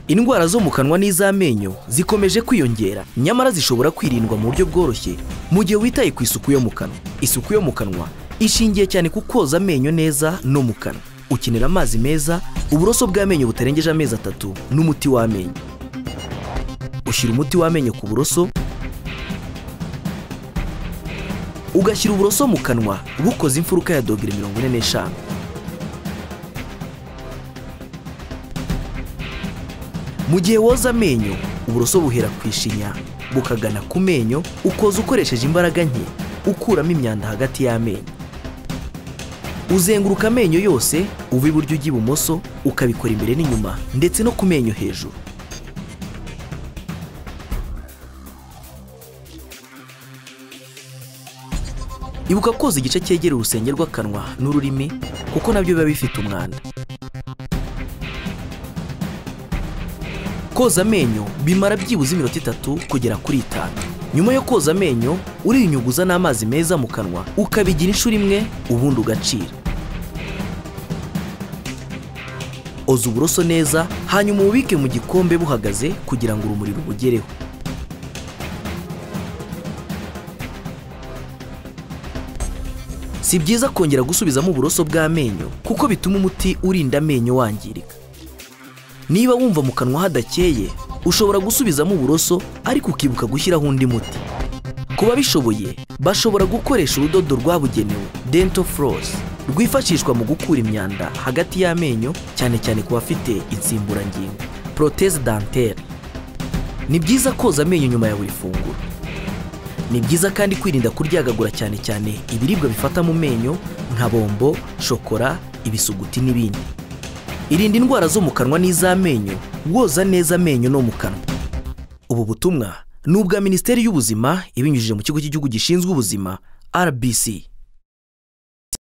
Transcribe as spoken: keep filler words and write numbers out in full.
Indwara zo mu kanwa n'iz'amenyo zikomeje kwiyongera, nyamara zishobora kwirindwa mu buryo bworoshye mu gihe witaye ku isuku yo mu kanwa. Isuku yo mu kanwa ishingiye cyane ku koza amenyo neza no mu kanwa. Ukenera amazi meza, uburoso bw'amenyo butarengeje amezi atatu n'umuti w'amenyo. Ushyira umuti w'amenyo ku buroso, ugashyira uburoso mu kanwa bukoze imfuruka ya dogere mirongo ine n'eshanu. Mu gihe woza amenyo, uburoso buhera ku ishinya bukagana ku menyo, ukoza ukoresheje imbaraga nke ukuramo imyanda hagati y'amenyo. Uzenguruka amenyo yose uva iburyo ujya ibumoso, ukabikora imbere n'inyuma ndetse no ku menyo hejuru. Ibuka koza igice cyegereye urusenge rw'akanwa n'ururimi kuko nabyo biba bifite umwanda. Koza amenyo bimara byibuze iminota itatu kugera kuri itanu. Nyuma yo koza amenyo, urinyuguza n'amazi meza mu kanwa, ukabigira inshuro imwe ubundi ugacira. Oza uburoso neza, hanyuma ububike mu gikombe buhagaze kugira ngo urumuri rubugereho. Si byiza kongera gusubizamo uburoso bw'amenyo kuko bituma umuti urinda amenyo wangirika. Niba wumva mu kanwa hadakeye, ushobora gusubizamo uburoso ariko ukibuka gushyiraho undi muti. Kuba bishoboye, bashobora gukoresha urudodo rwabugenewe dental floss rwifashishwa mu gukura imyanda hagati y'amenyo, cyane cyane ku bafite insimburangingo prothèse dentaire. Ni byiza koza amenyo nyuma ya buri funguro. Ni byiza kandi kwirinda kuryagagura cyane cyane ibiribwa bifata mu menyo nka bombo, shokora, ibisuguti n'ibindi. Irinda indwara zo mu kanwa n'iz'amenyo, woza neza amenyo no mu kanwa. Ubu butumwa ni ubwa Minisiteri y'Ubuzima ibinyujije mu Kigo cy'Igihugu gishinzwe Ubuzima R B C.